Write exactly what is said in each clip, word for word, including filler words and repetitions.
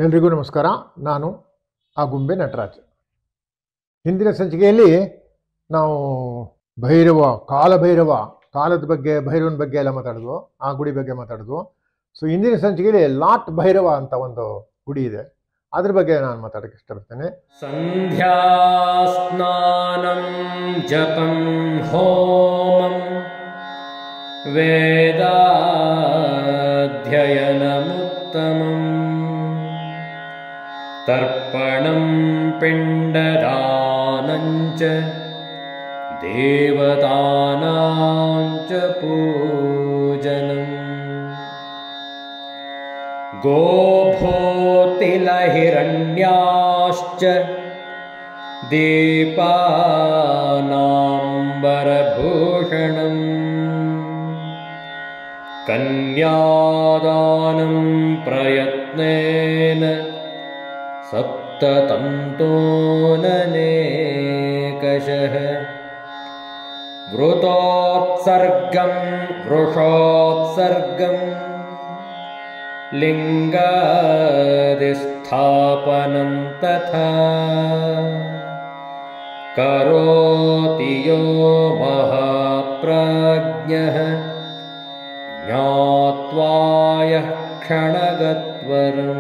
ಎಲ್ರಿಗೂ ನಮಸ್ಕಾರ. ನಾನು ಆಗುಂಬೆ ನಟರಾಜ್. ಹಿಂದಿನ ಸಂಚಿಕೆಯಲ್ಲಿ ನಾವು ಭೈರವ ಕಾಲಭೈರವ ಕಾಲದ ಬಗ್ಗೆ ಭೈರವನ ಬಗ್ಗೆ ಎಲ್ಲ ಮಾತಾಡಿದ್ವು, ಆ ಗುಡಿ ಬಗ್ಗೆ ಮಾತಾಡಿದ್ವು. ಸೊ ಇಂದಿನ ಸಂಚಿಕೆಯಲ್ಲಿ ಲಾಟ್ ಭೈರವ ಅಂತ ಒಂದು ಗುಡಿ ಇದೆ, ಅದ್ರ ಬಗ್ಗೆ ನಾನು ಮಾತಾಡೋಕ್ಕೆ ಇಷ್ಟಪಡ್ತೇನೆ. ಸಂಧ್ಯಾ ಸ್ನಾನಂ ಜಪಂ ಹೋಮಂ ವೇದಾಧ್ಯಯನಮುತ್ತಮಂ ತರ್ಪಣಂ ಪಿಂಡದಾನಂಚ ದೇವತಾನಾಂಚ ಪೂಜನಂ ಗೋಭೂತಿಲಹಿರಣ್ಯಾಶ್ಚ ದೀಪಾನಾಂಬರಭೂಷಣಂ ಕನ್ಯಾದಾನಂ ಪ್ರಯತ್ನೇನ ಸಪ್ತತಂತೋನನೇಕಶಃ ವೃತೋತ್ಸರ್ಗಂ ವೃಷೋತ್ಸರ್ಗಂ ಲಿಂಗಾದಿಸ್ಥಾಪನಂ ತಥಾ ಕರೋತಿ ಯೋ ಮಹಾಪ್ರಾಜ್ಞಃ ಜ್ಞಾತ್ವಾಯ ಕ್ಷಣಗತ್ವರಂ.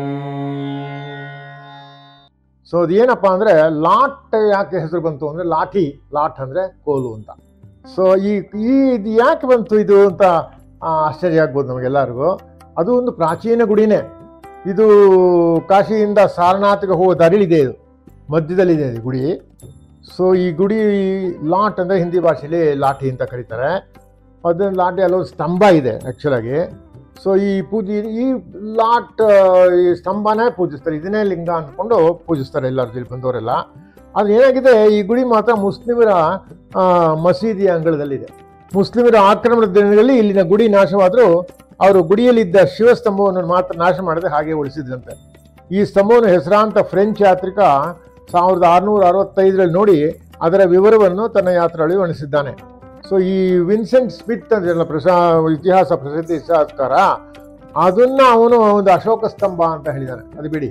ಸೊ ಅದೇನಪ್ಪ ಅಂದರೆ ಲಾಟ್ ಯಾಕೆ ಹೆಸರು ಬಂತು ಅಂದರೆ ಲಾಠಿ, ಲಾಟ್ ಅಂದರೆ ಕೋಲು ಅಂತ. ಸೊ ಈ ಈ ಇದು ಯಾಕೆ ಬಂತು ಇದು ಅಂತ ಆಶ್ಚರ್ಯ ಆಗ್ಬೋದು ನಮಗೆಲ್ಲರಿಗೂ. ಅದು ಒಂದು ಪ್ರಾಚೀನ ಗುಡಿನೇ. ಇದು ಕಾಶಿಯಿಂದ ಸಾರನಾಥ್ಗೆ ಹೋಗೋ ದಾರಿಲಿದೆ, ಇದು ಮಧ್ಯದಲ್ಲಿದೆ ಇದು ಗುಡಿ. ಸೊ ಈ ಗುಡಿ ಲಾಟ್ ಅಂದರೆ ಹಿಂದಿ ಭಾಷೆಯಲ್ಲಿ ಲಾಠಿ ಅಂತ ಕರೀತಾರೆ. ಅದನ್ನು ಲಾಠಿ ಅಲ್ಲೊಂದು ಸ್ತಂಭ ಇದೆ ಆ್ಯಕ್ಚುಲಾಗಿ. ಸೊ ಈ ಪೂಜೆ ಈ ಲಾಟ್ ಈ ಸ್ತಂಭನೇ ಪೂಜಿಸ್ತಾರೆ, ಇದನ್ನೇ ಲಿಂಗ ಅಂದ್ಕೊಂಡು ಪೂಜಿಸ್ತಾರೆ ಎಲ್ಲರೂ ಇಲ್ಲಿ ಬಂದವರೆಲ್ಲ. ಆದರೆ ಏನಾಗಿದೆ, ಈ ಗುಡಿ ಮಾತ್ರ ಮುಸ್ಲಿಮರ ಮಸೀದಿಯ ಅಂಗಳದಲ್ಲಿದೆ. ಮುಸ್ಲಿಮರ ಆಕ್ರಮಣದ ದಿನಗಳಲ್ಲಿ ಇಲ್ಲಿನ ಗುಡಿ ನಾಶವಾದರೂ ಅವರು ಗುಡಿಯಲ್ಲಿದ್ದ ಶಿವಸ್ತಂಭವನ್ನು ಮಾತ್ರ ನಾಶ ಮಾಡದೆ ಹಾಗೆ ಉಳಿಸಿದ್ರಂತೆ. ಈ ಸ್ತಂಭವನ್ನು ಹೆಸರಾಂತ ಫ್ರೆಂಚ್ ಯಾತ್ರಿಕ ಸಾವಿರದ ಆರುನೂರ ಅರವತ್ತೈದರಲ್ಲಿ ನೋಡಿ ಅದರ ವಿವರವನ್ನು ತನ್ನ ಯಾತ್ರೆಯಲ್ಲಿ ವರ್ಣಿಸಿದ್ದಾನೆ. ಸೊ ಈ ವಿನ್ಸೆಂಟ್ ಸ್ಮಿತ್ ಅಂದ್ರಲ್ಲ ಪ್ರಸಾ ಇತಿಹಾಸ ಪ್ರಸಿದ್ಧ ಇತಿಹಾಸಕಾರ, ಅದನ್ನ ಅವನು ಒಂದು ಅಶೋಕ ಸ್ತಂಭ ಅಂತ ಹೇಳಿದ್ದಾನೆ. ಅದು ಬಿಡಿ.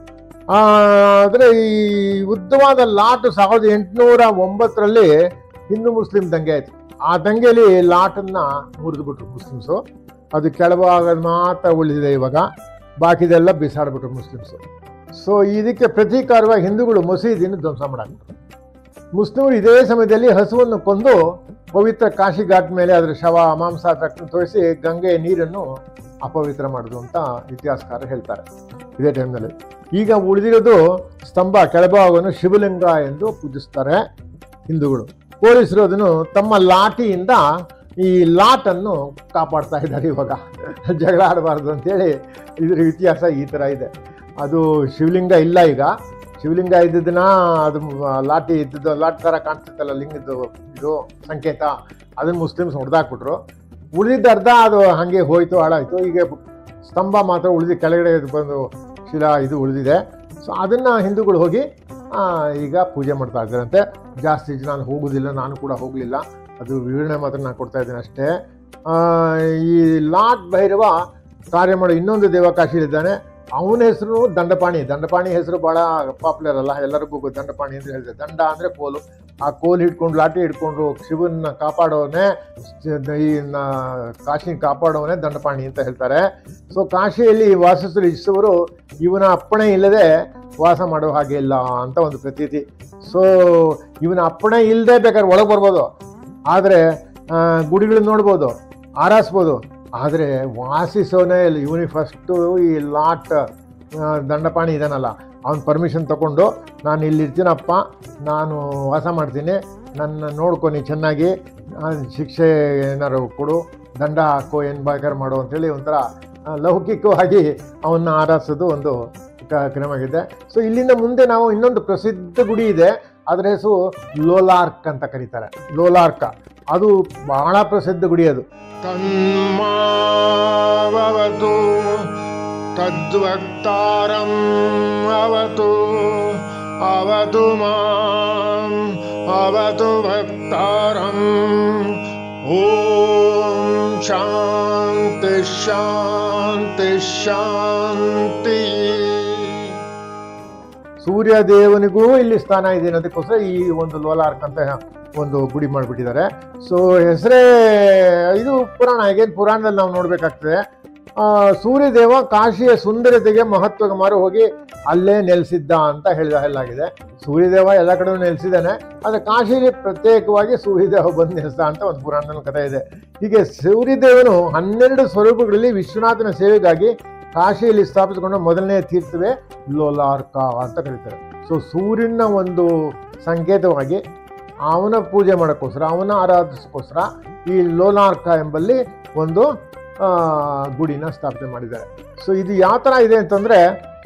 ಆದರೆ ಈ ಉದ್ದವಾದ ಲಾಟ್ ಸಾವಿರದ ಎಂಟುನೂರ ಒಂಬತ್ತರಲ್ಲಿ ಹಿಂದೂ ಮುಸ್ಲಿಂ ದಂಗೆ ಆಯಿತು. ಆ ದಂಗೆಯಲ್ಲಿ ಲಾಟನ್ನು ಮುರಿದುಬಿಟ್ರು ಮುಸ್ಲಿಮ್ಸು. ಅದು ಕೆಳಭಾಗ ಮಾತ್ರ ಉಳಿದಿದೆ ಇವಾಗ, ಬಾಕಿದೆಲ್ಲ ಬಿಸಾಡ್ಬಿಟ್ರು ಮುಸ್ಲಿಮ್ಸು. ಸೊ ಇದಕ್ಕೆ ಪ್ರತೀಕಾರವಾಗಿ ಹಿಂದೂಗಳು ಮಸೀದಿಯನ್ನು ಧ್ವಂಸ ಮಾಡಾಕ್ಬಿಟ್ರು. ಮುಸ್ಲಿಮರು ಇದೇ ಸಮಯದಲ್ಲಿ ಹಸುವನ್ನು ಕೊಂದು ಪವಿತ್ರ ಕಾಶಿ ಘಾಟ್ ಮೇಲೆ ಅದರ ಶವ ಮಾಂಸ ತಕ್ಕನ್ನು ತೋರಿಸಿ ಗಂಗೆಯ ನೀರನ್ನು ಅಪವಿತ್ರ ಮಾಡೋದು ಅಂತ ಇತಿಹಾಸಕಾರ ಹೇಳ್ತಾರೆ ಇದೇ ಟೈಮ್ನಲ್ಲಿ. ಈಗ ಉಳಿದಿರೋದು ಸ್ತಂಭ ಕೆಳಭಾಗವನ್ನು ಶಿವಲಿಂಗ ಎಂದು ಪೂಜಿಸ್ತಾರೆ ಹಿಂದೂಗಳು. ಪೊಲೀಸರು ಅದನ್ನು ತಮ್ಮ ಲಾಠಿಯಿಂದ ಈ ಲಾಟನ್ನು ಕಾಪಾಡ್ತಾ ಇದ್ದಾರೆ ಇವಾಗ, ಜಗಳ ಆಡಬಾರ್ದು ಅಂತೇಳಿ. ಇದರ ಇತಿಹಾಸ ಈ ಥರ ಇದೆ. ಅದು ಶಿವಲಿಂಗ ಇಲ್ಲ ಈಗ. ಶಿವಲಿಂಗ ಇದ್ದಿದ್ದನ್ನ ಅದು ಲಾಠಿ ಇದ್ದದ್ದು ಲಾಠಿ ಥರ ಕಾಣಿಸುತ್ತಲ್ಲ ಲಿಂಗದ್ದು ಇದು ಸಂಕೇತ, ಅದನ್ನು ಮುಸ್ಲಿಮ್ಸ್ ಹೊಡೆದಾಕ್ಬಿಟ್ರು. ಉಳಿದಿದ್ದ ಅರ್ಧ ಅದು ಹಾಗೆ ಹೋಯ್ತು, ಹಾಳಾಯಿತು. ಈಗ ಸ್ತಂಭ ಮಾತ್ರ ಉಳಿದು ಕೆಳಗಡೆ ಬಂದು ಶಿಲಾ ಇದು ಉಳಿದಿದೆ. ಸೊ ಅದನ್ನು ಹಿಂದೂಗಳು ಹೋಗಿ ಈಗ ಪೂಜೆ ಮಾಡ್ತಾ ಇದ್ದಾರಂತೆ. ಜಾಸ್ತಿ ಜನ ನಾನು ಹೋಗೋದಿಲ್ಲ, ನಾನು ಕೂಡ ಹೋಗಲಿಲ್ಲ, ಅದು ವಿವರಣೆ ಮಾತ್ರ ನಾನು ಕೊಡ್ತಾ ಇದ್ದೇನೆ ಅಷ್ಟೇ. ಈ ಲಾಟ್ ಭೈರವ ಕಾರ್ಯ ಮಾಡೋ ಇನ್ನೊಂದು ದೇವ ಕಾಶಿಲಿದ್ದಾನೆ. ಅವನ ಹೆಸರು ದಂಡಪಾಣಿ. ದಂಡಪಾಣಿ ಹೆಸರು ಭಾಳ ಪಾಪ್ಯುಲರ್ ಅಲ್ಲ, ಎಲ್ಲರಿಗೂ ದಂಡಪಾಣಿ ಅಂತ ಹೇಳಿದೆ. ದಂಡ ಅಂದರೆ ಕೋಲು. ಆ ಕೋಲು ಹಿಡ್ಕೊಂಡು ಲಾಠಿ ಹಿಡ್ಕೊಂಡು ಶಿವನ್ನ ಕಾಪಾಡೋವನೇ, ಈ ಕಾಶಿ ಕಾಪಾಡೋವನೇ ದಂಡಪಾಣಿ ಅಂತ ಹೇಳ್ತಾರೆ. ಸೊ ಕಾಶಿಯಲ್ಲಿ ವಾಸಿಸಲು ಇಷ್ಟವರು ಇವನ ಅಪ್ಪಣೆ ಇಲ್ಲದೆ ವಾಸ ಮಾಡೋ ಹಾಗೆ ಇಲ್ಲ ಅಂತ ಒಂದು ಪ್ರತೀತಿ. ಸೊ ಇವನ ಅಪ್ಪಣೆ ಇಲ್ಲದೆ ಬೇಕಾದ್ರೆ ಒಳಗೆ ಬರ್ಬೋದು, ಆದರೆ ಗುಡಿಗಳನ್ನ ನೋಡ್ಬೋದು, ಆರಾಯಿಸ್ಬೋದು. ಆದರೆ ವಾಸಿಸೋನೇ ಇಲ್ಲ. ಇವನಿ ಫಸ್ಟು ಈ ಲಾಟ್ ದಂಡಪಾಣಿ ಇದಾನಲ್ಲ, ಅವನ ಪರ್ಮಿಷನ್ ತಗೊಂಡು ನಾನು ಇಲ್ಲಿರ್ತೀನಪ್ಪ, ನಾನು ವಾಸ ಮಾಡ್ತೀನಿ, ನನ್ನ ನೋಡ್ಕೊನಿ ಚೆನ್ನಾಗಿ, ಶಿಕ್ಷೆ ಏನಾರು ಕೊಡು, ದಂಡ ಹಾಕೋ, ಏನು ಬೇಕಾದ್ರೆ ಮಾಡು ಅಂತೇಳಿ ಒಂಥರ ಲೌಕಿಕವಾಗಿ ಅವನ್ನ ಆರಾಧಿಸೋದು ಒಂದು ಕ್ರಮವಾಗಿದೆ. ಸೊ ಇಲ್ಲಿಂದ ಮುಂದೆ ನಾವು ಇನ್ನೊಂದು ಪ್ರಸಿದ್ಧ ಗುಡಿ ಇದೆ, ಅದರ ಹೆಸರು ಲೋಲಾರ್ಕ್ ಅಂತ ಕರೀತಾರೆ. ಲೋಲಾರ್ಕ ಅದು ಬಹಳ ಪ್ರಸಿದ್ಧ ಗುಡಿ. ಅದು ತನ್ಮಾವತು ತದ್ವಕ್ತಾರಂ ಅವತು ಅವತು ಮಾಂ ಅವತು ಭಕ್ತಾರಂ ಓಂ ಶಾಂತಿ ಶಾಂತಿ ಶಾಂತಿ. ಸೂರ್ಯ ದೇವನಿಗೂ ಇಲ್ಲಿ ಸ್ಥಾನ ಇದೆ ಅನ್ನೋದಕ್ಕೋಸ್ಕರ ಈ ಒಂದು ಲೋಲಾರ್ಕ್ ಅಂತ ಒಂದು ಗುಡಿ ಮಾಡಿಬಿಟ್ಟಿದ್ದಾರೆ. ಸೊ ಹೆಸರೇ ಇದು ಪುರಾಣ, ಹೇಗೇನು ಪುರಾಣದಲ್ಲಿ ನಾವು ನೋಡ್ಬೇಕಾಗ್ತದೆ. ಸೂರ್ಯದೇವ ಕಾಶಿಯ ಸುಂದರತೆಗೆ ಮಹತ್ವ ಮಾರು ಹೋಗಿ ಅಲ್ಲೇ ನೆಲೆಸಿದ್ದ ಅಂತ ಹೇಳಿದ ಹೇಳಲಾಗಿದೆ. ಸೂರ್ಯದೇವ ಎಲ್ಲ ಕಡೆ ನೆಲೆಸಿದ್ದಾನೆ, ಆದರೆ ಕಾಶಿಯಲ್ಲಿ ಪ್ರತ್ಯೇಕವಾಗಿ ಸೂರ್ಯದೇವ ಬಂದು ನೆಲೆಸಿದ ಅಂತ ಒಂದು ಪುರಾಣದಲ್ಲಿ ಕಥೆ ಇದೆ. ಹೀಗೆ ಸೂರ್ಯದೇವನು ಹನ್ನೆರಡು ಸ್ವರೂಪಗಳಲ್ಲಿ ವಿಶ್ವನಾಥನ ಸೇವೆಗಾಗಿ ಕಾಶಿಯಲ್ಲಿ ಸ್ಥಾಪಿಸಿಕೊಂಡ ಮೊದಲನೇ ತೀರ್ಥವೇ ಲೋಲಾರ್ಕ ಅಂತ ಕರೀತಾರೆ. ಸೊ ಸೂರ್ಯನ ಒಂದು ಸಂಕೇತವಾಗಿ ಅವನ ಪೂಜೆ ಮಾಡೋಕ್ಕೋಸ್ಕರ, ಅವನ ಆರಾಧಿಸೋಕ್ಕೋಸ್ಕರ ಈ ಲೋಲಾರ್ಕ ಎಂಬಲ್ಲಿ ಒಂದು ಗುಡಿನ ಸ್ಥಾಪನೆ ಮಾಡಿದ್ದಾರೆ. ಸೊ ಇದು ಯಾವ ಥರ ಇದೆ ಅಂತಂದರೆ,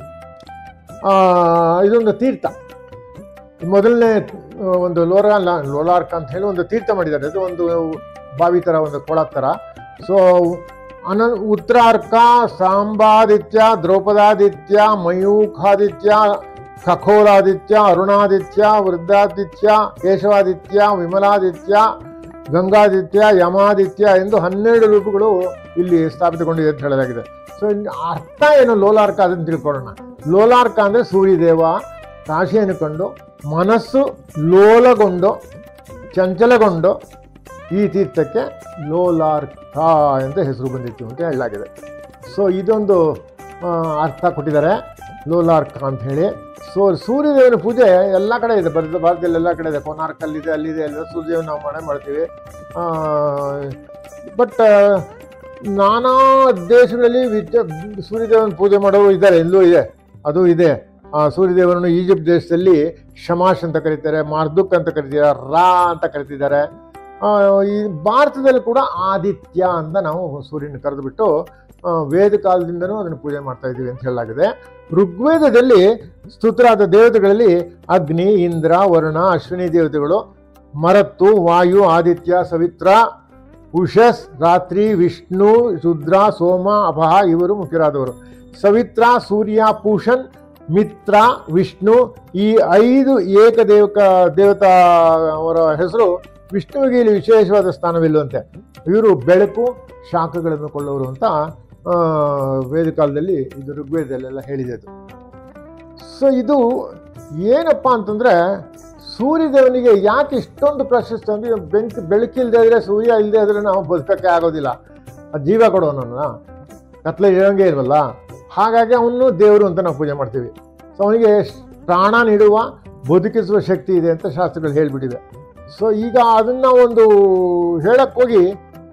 ಇದೊಂದು ತೀರ್ಥ, ಮೊದಲನೇ ಒಂದು ಲೋರಾ ಲೋಲಾರ್ಕ ಅಂತ ಹೇಳಿ ಒಂದು ತೀರ್ಥ ಮಾಡಿದ್ದಾರೆ. ಅದು ಒಂದು ಬಾವಿ ಥರ, ಒಂದು ಕೊಳ ಥರ. ಸೊ ಅನ ಉತ್ತರಾರ್ಕ, ಸಾಂಬಾದಿತ್ಯ, ದ್ರೌಪದಾದಿತ್ಯ, ಮಯೂಖಾದಿತ್ಯ, ಖಗೋಲಾದಿತ್ಯ, ಅರುಣಾದಿತ್ಯ, ವೃದ್ಧಾದಿತ್ಯ, ಕೇಶವಾದಿತ್ಯ, ವಿಮಲಾದಿತ್ಯ, ಗಂಗಾದಿತ್ಯ, ಯಮಾದಿತ್ಯ ಎಂದು ಹನ್ನೆರಡು ರೂಪಗಳು ಇಲ್ಲಿ ಸ್ಥಾಪಿತಗೊಂಡಿದೆ ಅಂತ ಹೇಳಲಾಗಿದೆ. ಸೊ ಅರ್ಥ ಏನು ಲೋಲಾರ್ಕ ಅದನ್ನು ತಿಳ್ಕೊಳ್ಳೋಣ. ಲೋಲಾರ್ಕ ಅಂದರೆ ಸೂರ್ಯದೇವ ಕಾಶಿಯನ್ನು ಕಂಡು ಮನಸ್ಸು ಲೋಲಗೊಂಡು ಚಂಚಲಗೊಂಡು ಈ ತೀರ್ಥಕ್ಕೆ ಲೋಲಾರ್ಕ ಅಂತ ಹೆಸರು ಬಂದಿತ್ತು ಅಂತ ಹೇಳಲಾಗಿದೆ. ಸೊ ಇದೊಂದು ಅರ್ಥ ಕೊಟ್ಟಿದ್ದಾರೆ ಲೋಲಾರ್ಕ ಅಂತ ಹೇಳಿ. ಸೊ ಸೂರ್ಯದೇವನ ಪೂಜೆ ಎಲ್ಲ ಕಡೆ ಇದೆ, ಭಾರತ ಭಾರತದಲ್ಲಿ ಎಲ್ಲ ಕಡೆ ಇದೆ. ಕೋನಾರ್ಕಲ್ಲಿದೆ, ಅಲ್ಲಿದೆ, ಎಲ್ಲ ಸೂರ್ಯದೇವನ ನಾವು ಮನೆ ಮಾಡ್ತೀವಿ. ಬಟ್ ನಾನಾ ದೇಶಗಳಲ್ಲಿ ವಿದ್ಯ ಸೂರ್ಯದೇವನ ಪೂಜೆ ಮಾಡೋರು ಇದ್ದಾರೆ, ಎಲ್ಲೂ ಇದೆ, ಅದು ಇದೆ. ಸೂರ್ಯದೇವನನ್ನು ಈಜಿಪ್ಟ್ ದೇಶದಲ್ಲಿ ಶಮಾಶ್ ಅಂತ ಕರೀತಾರೆ, ಮಾರ್ದುಕ್ ಅಂತ ಕರಿತಿದ್ದಾರೆ, ರಾ ಅಂತ ಕರಿತಿದ್ದಾರೆ. ಈ ಭಾರತದಲ್ಲಿ ಕೂಡ ಆದಿತ್ಯ ಅಂತ ನಾವು ಸೂರ್ಯನ ಕರೆದುಬಿಟ್ಟು ವೇದ ಕಾಲದಿಂದನೂ ಅದನ್ನು ಪೂಜೆ ಮಾಡ್ತಾ ಇದ್ದೀವಿ ಅಂತ ಹೇಳಲಾಗಿದೆ. ಋಗ್ವೇದದಲ್ಲಿ ಸ್ತುತರಾದ ದೇವತೆಗಳಲ್ಲಿ ಅಗ್ನಿ, ಇಂದ್ರ, ವರುಣ, ಅಶ್ವಿನಿ ದೇವತೆಗಳು, ಮರತ್ತು, ವಾಯು, ಆದಿತ್ಯ, ಸವಿತ್ರ, ಉಷಸ್, ರಾತ್ರಿ, ವಿಷ್ಣು, ರುದ್ರ, ಸೋಮ, ಅಪಹ ಇವರು ಮುಖ್ಯರಾದವರು. ಸವಿತ್ರ, ಸೂರ್ಯ, ಪೂಷನ್, ಮಿತ್ರ, ವಿಷ್ಣು ಈ ಐದು ಏಕದೇವಕ ದೇವತಾ ಅವರ ಹೆಸರು ವಿಷ್ಣುವಿಗೆ ಇಲ್ಲಿ ವಿಶೇಷವಾದ ಸ್ಥಾನವಿಲ್ಲವಂತೆ. ಇವರು ಬೆಳಕು, ಶಾಖಗಳನ್ನು ಕೊಳ್ಳೋರು ಅಂತ ವೇದಕಾಲದಲ್ಲಿ ಇದು ಋಗ್ವೇದದಲ್ಲೆಲ್ಲ ಹೇಳಿದೆ. ಅದು ಸೊ ಇದು ಏನಪ್ಪ ಅಂತಂದರೆ, ಸೂರ್ಯದೇವನಿಗೆ ಯಾಕೆ ಇಷ್ಟೊಂದು ಪ್ರಶಸ್ತಿ ಅಂದರೆ, ಬೆಂಕಿ ಬೆಳಕಿಲ್ಲದೆ ಇದ್ರೆ, ಸೂರ್ಯ ಇಲ್ಲದೆ ಇದ್ರೆ ನಾವು ಬದುಕಕ್ಕೆ ಆಗೋದಿಲ್ಲ. ಅದು ಜೀವ ಕೊಡೋನನ್ನ ಕತ್ಲೆ ಇರೋಂಗೆ ಇಲ್ವಲ್ಲ, ಹಾಗಾಗಿ ಅವನು ದೇವರು ಅಂತ ನಾವು ಪೂಜೆ ಮಾಡ್ತೀವಿ. ಸೊ ಅವನಿಗೆ ಪ್ರಾಣ ನೀಡುವ, ಬದುಕಿಸುವ ಶಕ್ತಿ ಇದೆ ಅಂತ ಶಾಸ್ತ್ರಗಳು ಹೇಳಿಬಿಟ್ಟಿವೆ. ಸೊ ಈಗ ಅದನ್ನು ಒಂದು ಹೇಳಕ್ಕೋಗಿ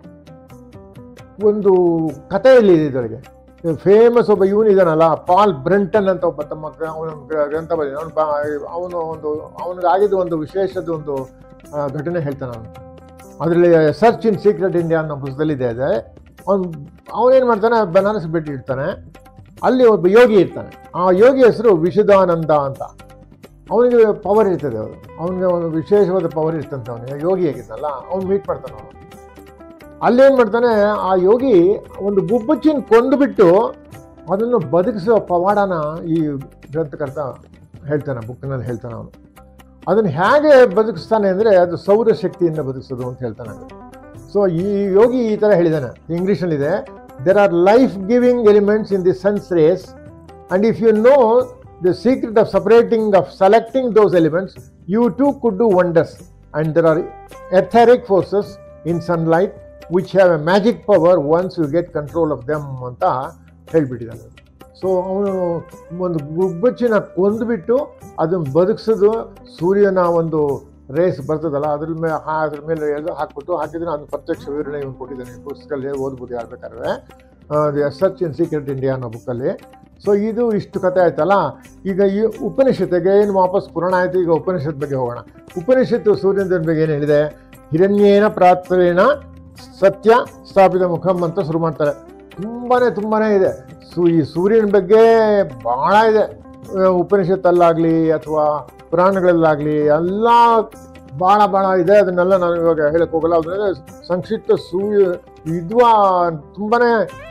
ಒಂದು ಕಥೆಯಲ್ಲಿ ಇದೆ ಇದರಿಗೆ. ಫೇಮಸ್ ಒಬ್ಬ ಇವನು ಇದಾನಲ್ಲ, ಪಾಲ್ ಬ್ರೆಂಟನ್ ಅಂತ ಒಬ್ಬ ತಮ್ಮ ಅವನ ಗ್ರಂಥ ಬರೀ ಅವನು ಬಾ ಅವನು ಒಂದು ಅವನಿಗಾಗಿದ್ದು ಒಂದು ವಿಶೇಷದ ಒಂದು ಘಟನೆ ಹೇಳ್ತಾನೆ ಅವನು. ಅದರಲ್ಲಿ ಸರ್ಚ್ ಇನ್ ಸೀಕ್ರೆಟ್ ಇಂಡಿಯಾ ಅನ್ನೋ ಪುಸ್ತಕದಲ್ಲಿದೆ. ಅದೇ ಅವನು ಅವನೇನು ಮಾಡ್ತಾನೆ, ಬನಾರಸ್ ಭೇಟಿ ಇಡ್ತಾನೆ. ಅಲ್ಲಿ ಒಬ್ಬ ಯೋಗಿ ಇರ್ತಾನೆ. ಆ ಯೋಗಿ ಹೆಸರು ವಿಶುದ್ಧಾನಂದ ಅಂತ. ಅವನಿಗೆ ಪವರ್ ಇರ್ತದೆ, ಅವರು ಅವನಿಗೆ ಒಂದು ವಿಶೇಷವಾದ ಪವರ್ ಇರ್ತಂತೆ. ಅವನಿಗೆ ಯೋಗಿ ಆಗಿದ್ನಲ್ಲ, ಅವ್ನು ಮೀಟ್ ಮಾಡ್ತಾನೆ. ಅವನು ಅಲ್ಲೇನು ಮಾಡ್ತಾನೆ, ಆ ಯೋಗಿ ಒಂದು ಗುಬ್ಬಚ್ಚಿನ ಕೊಂದುಬಿಟ್ಟು ಅದನ್ನು ಬದುಕಿಸುವ ಪವಾಡನ ಈ ಗ್ರಂಥಕರ್ತ ಹೇಳ್ತಾನೆ, ಬುಕ್ನಲ್ಲಿ ಹೇಳ್ತಾನೆ. ಅವನು ಅದನ್ನು ಹೇಗೆ ಬದುಕಿಸ್ತಾನೆ ಅಂದರೆ, ಅದು ಸೌರಶಕ್ತಿಯಿಂದ ಬದುಕಿಸೋದು ಅಂತ ಹೇಳ್ತಾನೆ. ಸೊ ಈ ಯೋಗಿ ಈ ಥರ ಹೇಳಿದ್ದಾನೆ, ಇಂಗ್ಲೀಷಲ್ಲಿದೆ. There are life giving elements in the sun's rays, and if you know the secret of separating, of selecting those elements, you too could do wonders. And there are etheric forces in sunlight which have a magic power once you get control of them ಅಂತ ಹೇಳ್ಬಿಟ್ಟಿದ್ದಾನೆ. So ಅವನು ಒಂದು ಗುಬ್ಬಚ್ಚಿನ ಕೊಂದುಬಿಟ್ಟು ಅದನ್ನು ಬದುಕಿಸೋದು, ಸೂರ್ಯನ ಒಂದು race ಬರ್ತದಲ್ಲ ಅದ್ರ ಮೇಲೆ ಅದ್ರ ಮೇಲೆ ಎಳೆದು ಹಾಕ್ಬಿಟ್ಟು ಹಾಕಿದ್ರೆ ಅದು ಪ್ರತ್ಯಕ್ಷ ವಿವರಣೆ ಇವನು ಕೊಟ್ಟಿದ್ದಾನೆ. ಪುಸ್ತಕದಲ್ಲಿ ಓದ್ಬೋದು ಯಾರ್ಬೇಕಾದ್ರೆ, the search in secret India ಅನ್ನೋ ಬುಕ್ಕಲ್ಲಿ. ಸೊ ಇದು ಇಷ್ಟು ಕಥೆ ಆಯ್ತಲ್ಲ. ಈಗ ಈ ಉಪನಿಷತ್ತಿಗೆ ಏನು ವಾಪಸ್ ಪುರಾಣ ಆಯಿತು, ಈಗ ಉಪನಿಷತ್ ಬಗ್ಗೆ ಹೋಗೋಣ. ಉಪನಿಷತ್ತು ಸೂರ್ಯನ ಬಗ್ಗೆ ಏನು ಹೇಳಿದೆ, ಹಿರಣ್ಯೇನ ಪ್ರಾತ್ರೇಣ ಸತ್ಯ ಸ್ಥಾಪಿತ ಮುಖಂ ಅಂತ ಶುರು ಮಾಡ್ತಾರೆ. ತುಂಬಾ ತುಂಬಾ ಇದೆ. ಸೂ ಈ ಸೂರ್ಯನ ಬಗ್ಗೆ ಭಾಳ ಇದೆ ಉಪನಿಷತ್ತಲ್ಲಾಗಲಿ ಅಥವಾ ಪುರಾಣಗಳಲ್ಲಾಗಲಿ, ಎಲ್ಲ ಭಾಳ ಭಾಳ ಇದೆ. ಅದನ್ನೆಲ್ಲ ನಾನು ಇವಾಗ ಹೇಳಕ್ಕೆ ಹೋಗಲ್ಲ. ಅದನ್ನೆಲ್ಲ ಸಂಕ್ಷಿಪ್ತ ಸೂರ್ಯ ವಿದ್ವಾ ತುಂಬಾ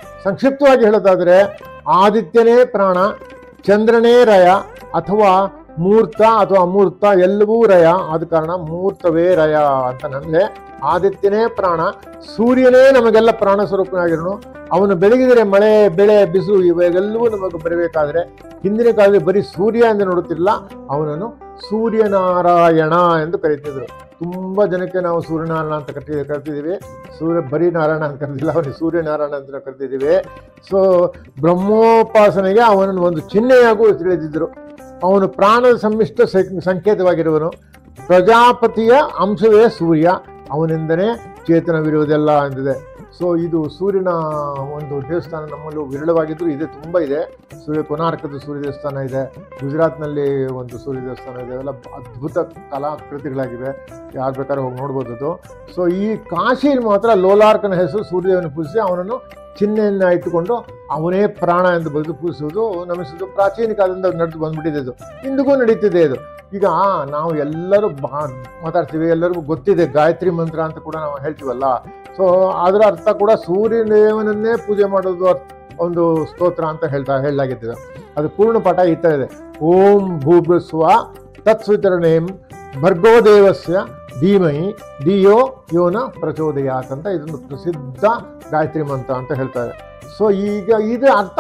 ಸಂಕ್ಷಿಪ್ತವಾಗಿ ಹೇಳೋದಾದರೆ, ಆದಿತ್ಯನೇ ಪ್ರಾಣ, ಚಂದ್ರನೇ ರಯ ಅಥವಾ ಮೂರ್ತ ಅಥವಾ ಅಮೂರ್ತ ಎಲ್ಲವೂ ರಯ, ಆದ ಕಾರಣ ಮೂರ್ತವೇ ರಯ ಅಂತ ನಂದ್ರೆ ಆದಿತ್ಯನೇ ಪ್ರಾಣ, ಸೂರ್ಯನೇ ನಮಗೆಲ್ಲ ಪ್ರಾಣ ಸ್ವರೂಪನಾಗಿರೋನು. ಅವನು ಬೆಳಗಿದರೆ ಮಳೆ ಬೆಳೆ ಬಿಸಿಲು ಇವೆಲ್ಲವೂ ನಮಗೆ ಬರಬೇಕಾದ್ರೆ ಹಿಂದಿನ ಕಾಲದಲ್ಲಿ ಬರೀ ಸೂರ್ಯ ಎಂದು ನೋಡುತ್ತಿಲ್ಲ, ಅವನನ್ನು ಸೂರ್ಯನಾರಾಯಣ ಎಂದು ಕರೀತಿದ್ರು. ತುಂಬಾ ಜನಕ್ಕೆ ನಾವು ಸೂರ್ಯನಾರಾಯಣ ಅಂತ ಕಟ್ಟಿ ಕರಿತಿದ್ದೀವಿ, ಸೂರ್ಯ ಬರೀ ನಾರಾಯಣ ಅಂತ ಕರೆದಿಲ್ಲ, ಅವನಿಗೆ ಸೂರ್ಯನಾರಾಯಣ ಅಂತ ಕರಿತಿದ್ದೀವಿ. ಸೊ ಬ್ರಹ್ಮೋಪಾಸನೆಗೆ ಅವನನ್ನು ಒಂದು ಚಿಹ್ನೆಯಾಗೂ ತಿಳಿದಿದ್ರು. ಅವನು ಪ್ರಾಣದ ಸಮ್ಮಿಷ್ಟ ಸಂಕೇತವಾಗಿರುವನು. ಪ್ರಜಾಪತಿಯ ಅಂಶವೇ ಸೂರ್ಯ, ಅವನಿಂದನೇ ಚೇತನವಿರುವುದೆಲ್ಲ ಎಂದಿದೆ. ಸೊ ಇದು ಸೂರ್ಯನ ಒಂದು ದೇವಸ್ಥಾನ ನಮ್ಮಲ್ಲೂ ವಿರಳವಾಗಿದ್ರು ಇದೆ, ತುಂಬ ಇದೆ. ಸೂರ್ಯ ಕೋನಾರ್ಕದ ಸೂರ್ಯ ದೇವಸ್ಥಾನ ಇದೆ, ಗುಜರಾತ್ನಲ್ಲಿ ಒಂದು ಸೂರ್ಯ ದೇವಸ್ಥಾನ ಇದೆ. ಅವೆಲ್ಲ ಅದ್ಭುತ ಕಲಾಕೃತಿಗಳಾಗಿವೆ, ಯಾರು ಬೇಕಾದ್ರೂ ಹೋಗಿ ನೋಡ್ಬೋದು ಅದು. ಸೊ ಈ ಕಾಶಿಯಲ್ಲಿ ಮಾತ್ರ ಲೋಲಾರ್ಕನ ಹೆಸರು ಸೂರ್ಯದೇವನ ಪೂಜಿಸಿ ಅವನನ್ನು ಚಿಹ್ನೆಯನ್ನು ಇಟ್ಟುಕೊಂಡು ಅವನೇ ಪ್ರಾಣ ಎಂದು ಬರೆದು ಪೂಜಿಸುವುದು ನಮಿಸುವುದು ಪ್ರಾಚೀನ ಕಾಲದಿಂದ ನಡೆದು ಬಂದ್ಬಿಟ್ಟಿದೆ. ಇದು ಇಂದಿಗೂ ನಡೀತಿದೆ. ಇದು ಈಗ ನಾವು ಎಲ್ಲರೂ ಬಾ ಮಾತಾಡ್ತೀವಿ, ಎಲ್ಲರಿಗೂ ಗೊತ್ತಿದೆ ಗಾಯತ್ರಿ ಮಂತ್ರ ಅಂತ ಕೂಡ ನಾವು ಹೇಳ್ತೀವಲ್ಲ. ಸೊ ಅದರ ಅರ್ಥ ಕೂಡ ಸೂರ್ಯದೇವನನ್ನೇ ಪೂಜೆ ಮಾಡೋದು ಒಂದು ಸ್ತೋತ್ರ ಅಂತ ಹೇಳ್ತಾ ಹೇಳಲಾಗಿದ್ದೆ. ಅದು ಪೂರ್ಣ ಪಾಠ ಈ ಥರ ಇದೆ. ಓಂ ಭೂಭೃಸ್ವ ತತ್ಸುತರಣೇಂ ಭರ್ಗೋ ದೇವಸ್ಯ ಧೀಮಹಿ ಧಿಯೋ ಯೋನ ಪ್ರಚೋದಯಾತ್ ಅಂತ ಇದೊಂದು ಪ್ರಸಿದ್ಧ ಗಾಯತ್ರಿ ಮಂತ್ರ ಅಂತ ಹೇಳ್ತಾರೆ. ಸೊ ಈಗ ಇದರ ಅರ್ಥ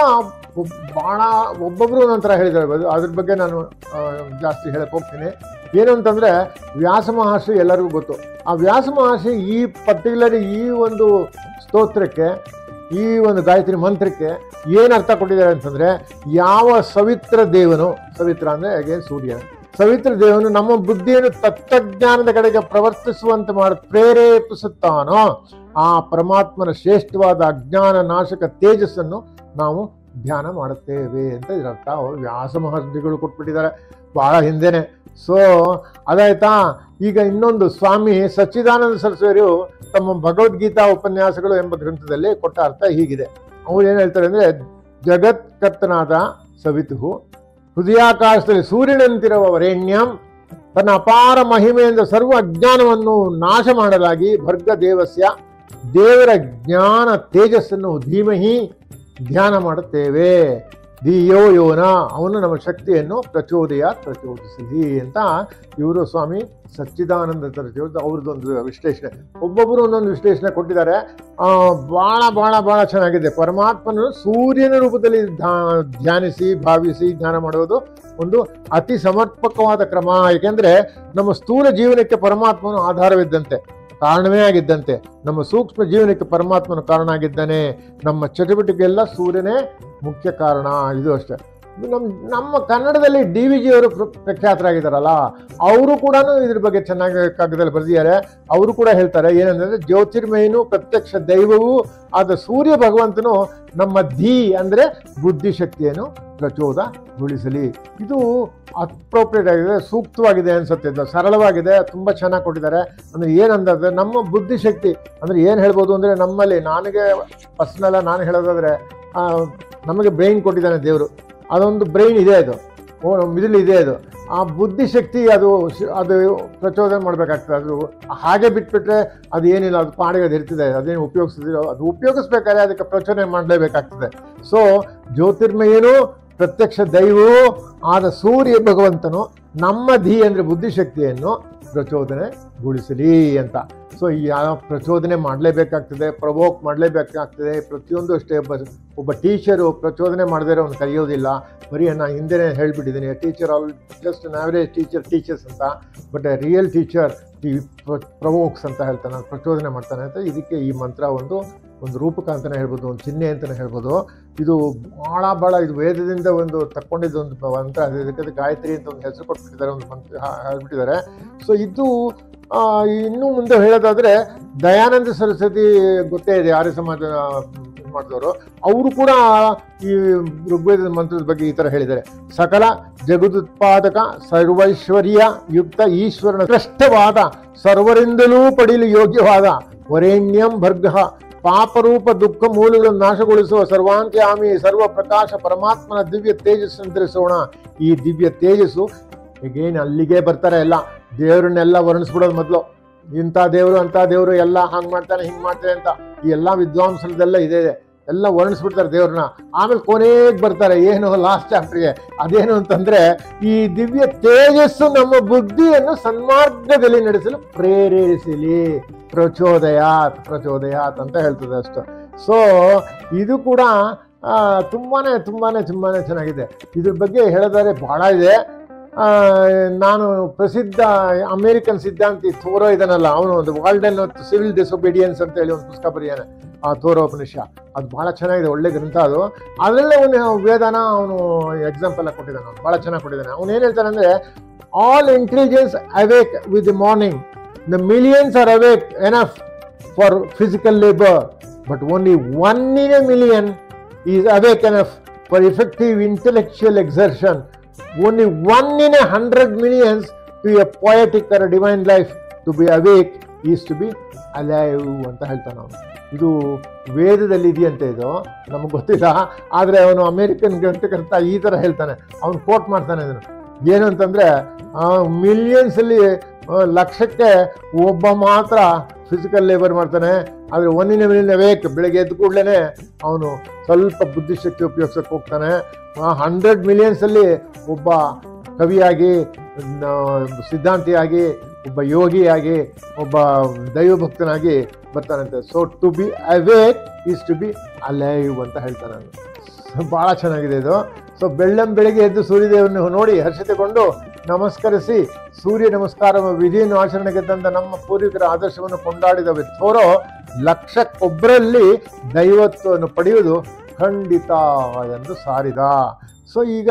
ಭಾಳ ಒಬ್ಬೊಬ್ಬರು ನಂತರ ಹೇಳಿದ್ದಾರೆ, ಅದ್ರ ಬಗ್ಗೆ ನಾನು ಜಾಸ್ತಿ ಹೇಳಕ್ಕೆ ಹೋಗ್ತೀನಿ. ಏನು ಅಂತಂದರೆ ವ್ಯಾಸ ಮಹರ್ಷಿ ಎಲ್ಲರಿಗೂ ಗೊತ್ತು. ಆ ವ್ಯಾಸ ಮಹರ್ಷಿ ಈ ಪರ್ಟಿಕ್ಯುಲರ್ ಈ ಒಂದು ಸ್ತೋತ್ರಕ್ಕೆ, ಈ ಒಂದು ಗಾಯತ್ರಿ ಮಂತ್ರಕ್ಕೆ ಏನು ಅರ್ಥ ಕೊಟ್ಟಿದ್ದಾರೆ ಅಂತಂದರೆ, ಯಾವ ಸವಿತ್ರ ದೇವನು, ಸವಿತ್ರ ಅಂದರೆ ಅಗೇನ್ ಸೂರ್ಯ, ಸವಿತ್ರ ದೇವನು ನಮ್ಮ ಬುದ್ಧಿಯನ್ನು ತತ್ವಜ್ಞಾನದ ಕಡೆಗೆ ಪ್ರವರ್ತಿಸುವಂತೆ ಮಾಡಿ ಪ್ರೇರೇಪಿಸುತ್ತಾನೋ ಆ ಪರಮಾತ್ಮನ ಶ್ರೇಷ್ಠವಾದ ಅಜ್ಞಾನ ನಾಶಕ ತೇಜಸ್ಸನ್ನು ನಾವು ಧ್ಯಾನ ಮಾಡುತ್ತೇವೆ ಅಂತ ಇದರರ್ಥ. ವ್ಯಾಸ ಮಹರ್ಷಿಗಳು ಕೊಟ್ಬಿಟ್ಟಿದ್ದಾರೆ ಬಹಳ ಹಿಂದೆನೆ. ಸೊ ಅದಾಯ್ತಾ. ಈಗ ಇನ್ನೊಂದು ಸ್ವಾಮಿ ಸಚ್ಚಿದಾನಂದ ಸರಸ್ವತಿಯರು ತಮ್ಮ ಭಗವದ್ಗೀತಾ ಉಪನ್ಯಾಸಗಳು ಎಂಬ ಗ್ರಂಥದಲ್ಲಿ ಕೊಟ್ಟ ಅರ್ಥ ಹೀಗಿದೆ. ಅವ್ರು ಏನು ಹೇಳ್ತಾರೆ ಅಂದರೆ, ಜಗತ್ಕರ್ತನಾದ ಸವಿತು ಹೃದಯಾಕಾಶದಲ್ಲಿ ಸೂರ್ಯನಂತಿರುವ ವರೇಣ್ಯಂ ತನ್ನ ಅಪಾರ ಮಹಿಮೆಯಿಂದ ಸರ್ವ ಅಜ್ಞಾನವನ್ನು ನಾಶ ಮಾಡಲಾಗಿ ಭರ್ಗ ದೇವಸ್ಯ ದೇವರ ಜ್ಞಾನ ತೇಜಸ್ಸನ್ನು ಧೀಮಹಿ ಧ್ಯಾನ ಮಾಡುತ್ತೇವೆ. ಧಿಯೋ ಯೋನ ಅವನು ನಮ್ಮ ಶಕ್ತಿಯನ್ನು ಪ್ರಚೋದಯ ಪ್ರಚೋದಿಸಲಿ ಅಂತ ಇವರು ಸ್ವಾಮಿ ಸಚ್ಚಿದಾನಂದ ಸರಸ್ವತಿ ಅವ್ರದ್ದೊಂದು ವಿಶ್ಲೇಷಣೆ. ಒಬ್ಬೊಬ್ಬರು ಒಂದೊಂದು ವಿಶ್ಲೇಷಣೆ ಕೊಟ್ಟಿದ್ದಾರೆ. ಭಾಳ ಭಾಳ ಭಾಳ ಚೆನ್ನಾಗಿದೆ. ಪರಮಾತ್ಮನನ್ನು ಸೂರ್ಯನ ರೂಪದಲ್ಲಿ ಧ್ಯಾನಿಸಿ ಭಾವಿಸಿ ಧ್ಯಾನ ಮಾಡುವುದು ಒಂದು ಅತಿ ಸಮರ್ಪಕವಾದ ಕ್ರಮ. ಏಕೆಂದರೆ ನಮ್ಮ ಸ್ಥೂಲ ಜೀವನಕ್ಕೆ ಪರಮಾತ್ಮನು ಆಧಾರವಿದ್ದಂತೆ, ಕಾರಣವೇ ಆಗಿದ್ದಂತೆ. ನಮ್ಮ ಸೂಕ್ಷ್ಮ ಜೀವನಕ್ಕೆ ಪರಮಾತ್ಮನ ಕಾರಣ ಆಗಿದ್ದಾನೆ. ನಮ್ಮ ಚಟುವಟಿಕೆಲ್ಲ ಸೂರ್ಯನೇ ಮುಖ್ಯ ಕಾರಣ. ಇದು ಅಷ್ಟೇ. ನಮ್ಮ ನಮ್ಮ ಕನ್ನಡದಲ್ಲಿ ಡಿ ವಿ ಜಿ ಅವರು ಪ್ರಖ್ಯಾತರಾಗಿದ್ದಾರಲ್ಲ, ಅವರು ಕೂಡ ಇದ್ರ ಬಗ್ಗೆ ಚೆನ್ನಾಗಿ ಕಾಗದಲ್ಲಿ ಬರೆದಿದ್ದಾರೆ. ಅವರು ಕೂಡ ಹೇಳ್ತಾರೆ ಏನಂದ್ರೆ, ಜ್ಯೋತಿರ್ಮಯನು ಪ್ರತ್ಯಕ್ಷ ದೈವವೂ ಆದ ಸೂರ್ಯ ಭಗವಂತನು ನಮ್ಮ ಧೀ ಅಂದರೆ ಬುದ್ಧಿಶಕ್ತಿಯನ್ನು ಪ್ರಚೋದಗೊಳಿಸಲಿ. ಇದು ಅಪ್ರೋಪ್ರಿಯೇಟ್ ಆಗಿದೆ, ಸೂಕ್ತವಾಗಿದೆ ಅನ್ಸುತ್ತೆ. ಇದು ಸರಳವಾಗಿದೆ, ತುಂಬ ಚೆನ್ನಾಗಿ ಕೊಟ್ಟಿದ್ದಾರೆ. ಅಂದರೆ ಏನಂದ್ರೆ, ನಮ್ಮ ಬುದ್ಧಿಶಕ್ತಿ ಅಂದರೆ ಏನು ಹೇಳ್ಬೋದು ಅಂದರೆ, ನಮ್ಮಲ್ಲಿ ನನಗೆ ಪರ್ಸ್ನಲ್ಲ ನಾನು ಹೇಳೋದಾದರೆ, ನಮಗೆ ಬ್ರೈನ್ ಕೊಟ್ಟಿದ್ದಾನೆ ದೇವರು. ಅದೊಂದು ಬ್ರೈನ್ ಇದೆ, ಅದು ಓ ಮಿಡಲ್ ಇದೆ. ಅದು ಆ ಬುದ್ಧಿಶಕ್ತಿ ಅದು ಅದು ಪ್ರಚೋದನೆ ಮಾಡಬೇಕಾಗ್ತದೆ. ಅದು ಹಾಗೆ ಬಿಟ್ಬಿಟ್ರೆ ಅದು ಏನಿಲ್ಲ, ಅದು ಪಾಡಿಗೆ ಅದು ಇರ್ತದೆ, ಅದೇನು ಉಪಯೋಗಿಸಿದ್ರು ಅದು ಉಪಯೋಗಿಸ್ಬೇಕಾದ್ರೆ ಅದಕ್ಕೆ ಪ್ರಚೋದನೆ ಮಾಡಲೇಬೇಕಾಗ್ತದೆ. ಸೊ ಜ್ಯೋತಿರ್ಮಯನು ಪ್ರತ್ಯಕ್ಷ ದೈವವೂ ಆದ ಸೂರ್ಯ ಭಗವಂತನು ನಮ್ಮ ಧೀ ಅಂದರೆ ಬುದ್ಧಿಶಕ್ತಿಯನ್ನು ಪ್ರಚೋದನೆಗೊಳಿಸಲಿ ಅಂತ. ಸೊ ಯಾವ ಪ್ರಚೋದನೆ ಮಾಡಲೇಬೇಕಾಗ್ತದೆ, ಪ್ರವೋಕ್ ಮಾಡಲೇಬೇಕಾಗ್ತದೆ. ಪ್ರತಿಯೊಂದು ಅಷ್ಟೇ. ಒಬ್ಬ ಒಬ್ಬ ಟೀಚರು ಪ್ರಚೋದನೆ ಮಾಡದೇ ಅವ್ನು ಕಲಿಯೋದಿಲ್ಲ. ಬರೀ ನಾನು ಹಿಂದೆ ಹೇಳ್ಬಿಟ್ಟಿದ್ದೀನಿ, teacher all just an average teacher teachers ಅಂತ, ಬಟ್ ಎ ರಿಯಲ್ ಟೀಚರ್ ಈ ಪ್ರವೋಕ್ಸ್ ಅಂತ ಹೇಳ್ತಾನೆ, ಪ್ರಚೋದನೆ ಮಾಡ್ತಾನೆ ಅಂತ. ಇದಕ್ಕೆ ಈ ಮಂತ್ರ ಒಂದು ಒಂದು ರೂಪಕ ಅಂತಲೇ ಹೇಳ್ಬೋದು, ಒಂದು ಚಿಹ್ನೆ ಅಂತಲೇ ಹೇಳ್ಬೋದು. ಇದು ಭಾಳ ಭಾಳ ಇದು ವೇದದಿಂದ ಒಂದು ತಕ್ಕೊಂಡಿದ್ದು ಒಂದು ಮಂತ್ರ. ಇದಕ್ಕೆ ಗಾಯತ್ರಿ ಅಂತ ಒಂದು ಹೆಸರು ಕೊಟ್ಬಿಟ್ಟಿದ್ದಾರೆ, ಒಂದು ಮಂತ್ರ ಹೇಳ್ಬಿಟ್ಟಿದ್ದಾರೆ. ಸೊ ಇದು ಇನ್ನೂ ಮುಂದೆ ಹೇಳೋದಾದರೆ, ದಯಾನಂದ ಸರಸ್ವತಿ ಗೊತ್ತೇ ಇದೆ, ಆರ್ಯ ಸಮಾಜ ಮಾಡಿದವರು. ಅವರು ಕೂಡ ಈ ಋಗ್ವೇದದ ಮಂತ್ರದ ಬಗ್ಗೆ ಈ ಥರ ಹೇಳಿದ್ದಾರೆ. ಸಕಲ ಜಗದುತ್ಪಾದಕ ಸರ್ವೈಶ್ವರ್ಯ ಯುಕ್ತ ಈಶ್ವರನ ಶ್ರೇಷ್ಠವಾದ ಸರ್ವರಿಂದಲೂ ಪಡೆಯಲು ಯೋಗ್ಯವಾದ ವರೇಣ್ಯಂ ಭರ್ಗ ಪಾಪರೂಪ ದುಃಖ ಮೂಲಗಳನ್ನು ನಾಶಗೊಳಿಸುವ ಸರ್ವಾಂತ್ಯಾಮಿ ಸರ್ವ ಪ್ರಕಾಶ ಪರಮಾತ್ಮನ ದಿವ್ಯ ತೇಜಸ್ಸನ್ನು ಧರಿಸೋಣ. ಈ ದಿವ್ಯ ತೇಜಸ್ಸು ಈಗೇನು ಅಲ್ಲಿಗೆ ಬರ್ತಾರೆ ಎಲ್ಲ ದೇವರನ್ನೆಲ್ಲ ವರ್ಣಿಸ್ಬಿಡೋದು ಮೊದಲು. ಇಂಥ ದೇವರು ಅಂಥ ದೇವರು ಎಲ್ಲ ಹಂಗೆ ಮಾಡ್ತಾನೆ ಹಿಂಗೆ ಮಾಡ್ತಾನೆ ಅಂತ ಈ ಎಲ್ಲ ವಿದ್ವಾಂಸರದೆಲ್ಲ ಇದೆ. ಎಲ್ಲ ವರ್ಣಿಸ್ಬಿಡ್ತಾರೆ ದೇವ್ರನ್ನ. ಆಮೇಲೆ ಕೊನೆಗೆ ಬರ್ತಾರೆ ಏನು ಲಾಸ್ಟ್ ಚಾಪ್ಟರ್ಗೆ, ಅದೇನು ಅಂತಂದ್ರೆ ಈ ದಿವ್ಯ ತೇಜಸ್ಸು ನಮ್ಮ ಬುದ್ಧಿಯನ್ನು ಸನ್ಮಾರ್ಗದಲ್ಲಿ ನಡೆಸಲು ಪ್ರೇರೇಪಿಸಲಿ, ಪ್ರಚೋದಯಾತ್ ಪ್ರಚೋದಯಾತ್ ಅಂತ ಹೇಳ್ತದೆ ಅಷ್ಟು. ಸೊ ಇದು ಕೂಡ ತುಂಬಾನೇ ತುಂಬಾನೇ ತುಂಬಾನೇ ಚೆನ್ನಾಗಿದೆ. ಇದ್ರ ಬಗ್ಗೆ ಹೇಳಿದರೆ ಬಹಳ ಇದೆ. ನಾನು ಪ್ರಸಿದ್ಧ ಅಮೇರಿಕನ್ ಸಿದ್ಧಾಂತಿ ಥೋರೋ ಇದನ್ನಲ್ಲ, ಅವನು ಒಂದು ವಾಲ್ಡನ್ ಮತ್ತು ಸಿವಿಲ್ ಡಿಸೊಬಿಡಿಯನ್ಸ್ ಅಂತ ಹೇಳಿ ಒಂದು ಪುಸ್ತಕ ಬರೆಯಾನೆ, ಆ ಥೋರೋ ಉಪನಿಷ. ಅದು ಬಹಳ ಚೆನ್ನಾಗಿದೆ, ಒಳ್ಳೆ ಗ್ರಂಥ ಅದು. ಅದರಲ್ಲೇ ಅವನು ವೇದನ ಅವನು ಎಕ್ಸಾಂಪಲ್ ಕೊಟ್ಟಿದ್ದಾನೆ, ಅವನು ಭಾಳ ಚೆನ್ನಾಗಿ ಕೊಟ್ಟಿದ್ದಾನೆ. ಅವನು ಏನು ಹೇಳ್ತಾನೆ ಅಂದರೆ, all intelligence awake with the morning, the millions are awake enough for physical labour, but only one in a million is awake enough for effective intellectual exertion. Only one in a hundred millions to a poetic or a divine life to be awake is to be alive ಅಂತ ಹೇಳ್ತಾನೆ ಅವನು. ಇದು ವೇದದಲ್ಲಿ ಇದೆಯಂತೆ, ಇದು ನಮಗೆ ಗೊತ್ತಿಲ್ಲ. ಆದರೆ ಅವನು ಅಮೇರಿಕನ್ ಗ್ರಂಥಕರ್ತ ಈ ಥರ ಹೇಳ್ತಾನೆ, ಅವನು ಕೋಟ್ ಮಾಡ್ತಾನೆ ಇದನ್ನು. ಏನು ಅಂತಂದರೆ, ಮಿಲಿಯನ್ಸಲ್ಲಿ ಲಕ್ಷಕ್ಕೆ ಒಬ್ಬ ಮಾತ್ರ ಫಿಸಿಕಲ್ ಲೇಬರ್ ಮಾಡ್ತಾನೆ, ಆದರೆ ಒಂದಿನ ಮಿಲಿಯನ್ ಅವೇಕ್, ಬೆಳಗ್ಗೆ ಎದ್ದು ಕೂಡಲೇ ಅವನು ಸ್ವಲ್ಪ ಬುದ್ಧಿಶಕ್ತಿ ಉಪಯೋಗಿಸಕ್ಕೆ ಹೋಗ್ತಾನೆ. ಹಂಡ್ರೆಡ್ ಮಿಲಿಯನ್ಸಲ್ಲಿ ಒಬ್ಬ ಕವಿಯಾಗಿ, ಸಿದ್ಧಾಂತಿಯಾಗಿ, ಒಬ್ಬ ಯೋಗಿಯಾಗಿ, ಒಬ್ಬ ದೈವಭಕ್ತನಾಗಿ ಬರ್ತಾನಂತೆ. So to be awake is to be alive ಅಂತ ಹೇಳ್ತಾನೆ. ಭಾಳ ಚೆನ್ನಾಗಿದೆ ಇದು. ಸೊ ಬೆಳ್ಳಂ ಬೆಳಗ್ಗೆ ಎದ್ದು ಸೂರ್ಯದೇವರನ್ನು ನೋಡಿ ಹರ್ಷತೆಗೊಂಡು ನಮಸ್ಕರಿಸಿ ಸೂರ್ಯ ನಮಸ್ಕಾರ ವಿಧಿಯನ್ನು ಆಚರಣೆಗೆ ತಂದ ನಮ್ಮ ಪೂರ್ವಿಕರ ಆದರ್ಶವನ್ನು ಕೊಂಡಾಡಿದ ಥೋರೋ ಲಕ್ಷಕ್ಕೊಬ್ಬರಲ್ಲಿ ದೈವತ್ವವನ್ನು ಪಡೆಯುವುದು ಖಂಡಿತ ಎಂದು ಸಾರಿದ. ಸೊ ಈಗ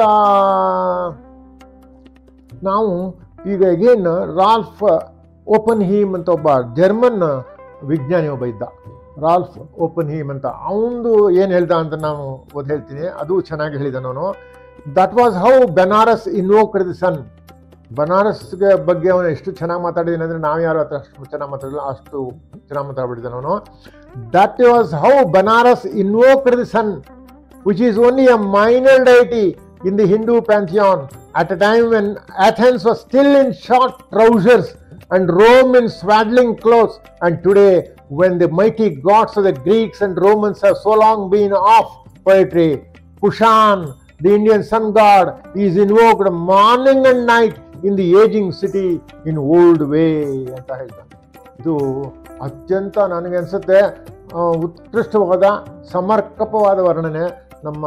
ನಾವು ಈಗ ಅಗೇನ್ ರಾಲ್ಫ್ ಓಪನ್ ಹೀಮ್ ಅಂತ ಒಬ್ಬ ಜರ್ಮನ್ ವಿಜ್ಞಾನಿ ಒಬ್ಬ ಇದ್ದ, ರಾಲ್ಫ್ ಓಪನ್ ಹೀಮ್ ಅಂತ. ಅವನು ಏನು ಹೇಳ್ದ ಅಂತ ನಾನು ಓದಿ ಹೇಳ್ತೀನಿ, ಅದು ಚೆನ್ನಾಗಿ ಹೇಳಿದ ನಾನು. That was how Benares invoked the sun. ಬನಾರಸ್ಗೆ ಬಗ್ಗೆ ಅವನು ಎಷ್ಟು ಚೆನ್ನಾಗಿ ಮಾತಾಡಿದ್ದೀನಿ ಅಂದರೆ ನಾವು ಯಾರು ಹತ್ರ ಅಷ್ಟು ಚೆನ್ನಾಗಿ ಮಾತಾಡಿಲ್ಲ, ಅಷ್ಟು ಚೆನ್ನಾಗಿ ಮಾತಾಡ್ಬಿಟ್ಟಿದ್ದಾನೆ ಅವನು. That was how Banaras invoked the sun, which is only a minor deity in the Hindu pantheon at a time when Athens was still in short trousers and Rome in swaddling clothes, and today when the mighty gods of the Greeks and Romans have so long been off poetry, Kushan, the Indian sun god, is invoked morning and night in the aging city in old way ಅಂತ ಹೇಳ್ತಾನೆ. ಇದು ಅತ್ಯಂತ ನನಗೆ ಅನಿಸುತ್ತೆ ಉತ್ಕೃಷ್ಟವಾದ ಸಮರ್ಪಕವಾದ ವರ್ಣನೆ ನಮ್ಮ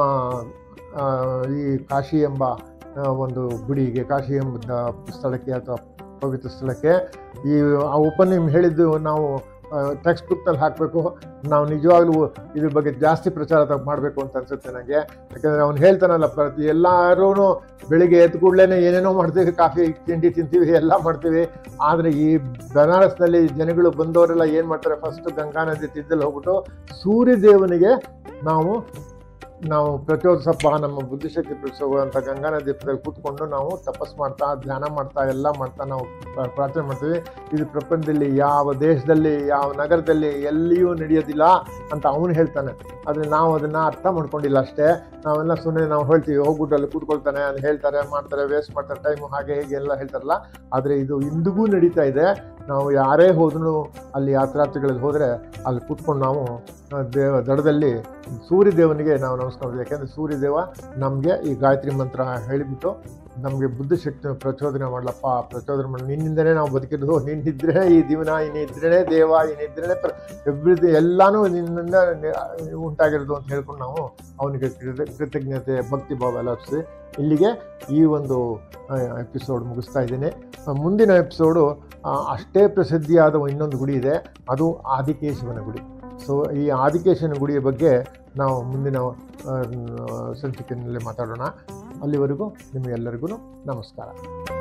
ಈ ಕಾಶಿ ಎಂಬ ಒಂದು ಗುಡಿಗೆ, ಕಾಶಿ ಎಂಬ ಸ್ಥಳಕ್ಕೆ ಅಥವಾ ಪವಿತ್ರ ಸ್ಥಳಕ್ಕೆ. ಈ ಆ ಉಪನ್ಯಾಸ ಹೇಳಿದ್ದು ನಾವು ಟೆಕ್ಸ್ಟ್ ಬುಕ್ನಲ್ಲಿ ಹಾಕಬೇಕು. ನಾವು ನಿಜವಾಗ್ಲೂ ಇದ್ರ ಬಗ್ಗೆ ಜಾಸ್ತಿ ಪ್ರಚಾರ ಮಾಡಬೇಕು ಅಂತ ಅನ್ಸುತ್ತೆ ನನಗೆ. ಯಾಕಂದರೆ ಅವ್ನು ಹೇಳ್ತಾನಲ್ಲ, ಪ್ರತಿ ಎಲ್ಲರೂ ಬೆಳಿಗ್ಗೆ ಎದ್ದು ಕೂಡಲೇ ಏನೇನೋ ಮಾಡ್ತೀವಿ, ಕಾಫಿ ತಿಂಡಿ ತಿಂತೀವಿ, ಎಲ್ಲ ಮಾಡ್ತೀವಿ. ಆದರೆ ಈ ಬನಾರಸ್ನಲ್ಲಿ ಜನಗಳು ಬಂದವರೆಲ್ಲ ಏನು ಮಾಡ್ತಾರೆ, ಫಸ್ಟ್ ಗಂಗಾ ನದಿ ತೀರದಲ್ಲಿ ಹೋಗ್ಬಿಟ್ಟು ಸೂರ್ಯದೇವನಿಗೆ ನಾವು ನಾವು ಪ್ರಚೋದಿಸಪ್ಪ, ನಮ್ಮ ಬುದ್ಧಿಶಕ್ತಿ ಪ್ರಚೋದಿಸುವಂಥ ಗಂಗಾ ನದಿ ಪಕ್ಕದಲ್ಲಿ ಕೂತ್ಕೊಂಡು ನಾವು ತಪಸ್ ಮಾಡ್ತಾ, ಧ್ಯಾನ ಮಾಡ್ತಾ, ಎಲ್ಲ ಮಾಡ್ತಾ ನಾವು ಪ್ರಾರ್ಥನೆ ಮಾಡ್ತೀವಿ. ಇದು ಪ್ರಪಂಚದಲ್ಲಿ ಯಾವ ದೇಶದಲ್ಲಿ, ಯಾವ ನಗರದಲ್ಲಿ ಎಲ್ಲಿಯೂ ನಡೆಯೋದಿಲ್ಲ ಅಂತ ಅವನು ಹೇಳ್ತಾನೆ. ಆದರೆ ನಾವು ಅದನ್ನು ಅರ್ಥ ಮಾಡ್ಕೊಂಡಿಲ್ಲ ಅಷ್ಟೇ. ನಾವೆಲ್ಲ ಸುಮ್ಮನೆ ನಾವು ಹೇಳ್ತೀವಿ, ಹೋಗ್ಬಿಟ್ಟು ಅಲ್ಲಿ ಕೂತ್ಕೊಳ್ತಾನೆ, ಅದು ಹೇಳ್ತಾರೆ, ಮಾಡ್ತಾರೆ, ವೇಸ್ಟ್ ಮಾಡ್ತಾರೆ ಟೈಮು, ಹಾಗೆ ಹೀಗೆ ಎಲ್ಲ ಹೇಳ್ತಾರಲ್ಲ. ಆದರೆ ಇದು ಇಂದಿಗೂ ನಡೀತಾ ಇದೆ. ನಾವು ಯಾರೇ ಹೋದ್ರೂ ಅಲ್ಲಿ ಯಾತ್ರಾರ್ಥಿಗಳಲ್ಲಿ ಹೋದರೆ ಅಲ್ಲಿ ಕೂತ್ಕೊಂಡು ನಾವು ದೇವ ದಡದಲ್ಲಿ ಸೂರ್ಯದೇವನಿಗೆ ನಾವು ನಮಸ್ಕಾರ. ಯಾಕೆಂದರೆ ಸೂರ್ಯದೇವ ನಮಗೆ ಈ ಗಾಯತ್ರಿ ಮಂತ್ರ ಹೇಳಿಬಿಟ್ಟು ನಮಗೆ ಬುದ್ಧಿಶಕ್ತಿನ ಪ್ರಚೋದನೆ ಮಾಡಲಪ್ಪ, ಪ್ರಚೋದನೆ ಮಾಡಿ, ನಿನ್ನಿಂದನೇ ನಾವು ಬದುಕಿದ್ದು, ನಿನ್ನಿದ್ರೆ ಈ ದಿವನ, ಇನ್ನಿದ್ರೇ ದೇವ, ಇನ್ನಿದ್ರೇ ಪ್ರ ಎವ್ರಿಥಿಂಗ್ ಎಲ್ಲನೂ ನಿನ್ನಿಂದ ಉಂಟಾಗಿರೋದು ಅಂತ ಹೇಳ್ಕೊಂಡು ನಾವು ಅವನಿಗೆ ಕೃತಜ್ಞತೆ, ಭಕ್ತಿ ಭಾವ ಎಲ್ಲ ಅರ್ಪಿಸಿ ಇಲ್ಲಿಗೆ ಈ ಒಂದು ಎಪಿಸೋಡ್ ಮುಗಿಸ್ತಾ ಇದ್ದೀನಿ. ಮುಂದಿನ ಎಪಿಸೋಡು ಅಷ್ಟೇ ಪ್ರಸಿದ್ಧಿಯಾದ ಇನ್ನೊಂದು ಗುಡಿ ಇದೆ, ಅದು ಆದಿಕೇಶವನ ಗುಡಿ. ಸೊ ಈ ಆದಿಕೇಶವನ ಗುಡಿಯ ಬಗ್ಗೆ ನಾವು ಮುಂದಿನ ಸಂಚಿಕೆಯಲ್ಲಿ ಮಾತಾಡೋಣ. ಅಲ್ಲಿವರೆಗೂ ನಿಮಗೆಲ್ಲರಿಗೂ ನಮಸ್ಕಾರ.